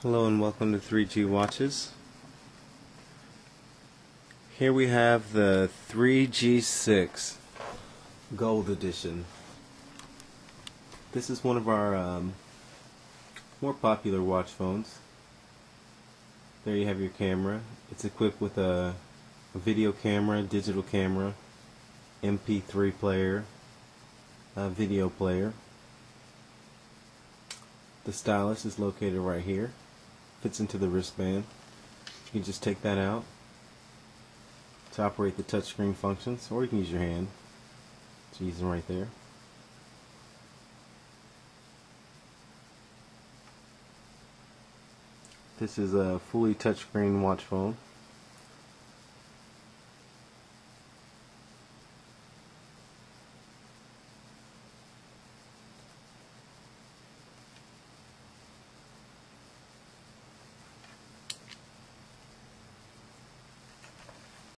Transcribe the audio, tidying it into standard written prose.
Hello and welcome to 3G Watches. Here we have the 3G6 Gold Edition. This is one of our more popular watch phones. There you have your camera. It's equipped with a video camera, digital camera, MP3 player, video player. The stylus is located right here. Fits into the wristband. You can just take that out to operate the touchscreen functions, or you can use your hand. So use them right there. This is a fully touchscreen watch phone.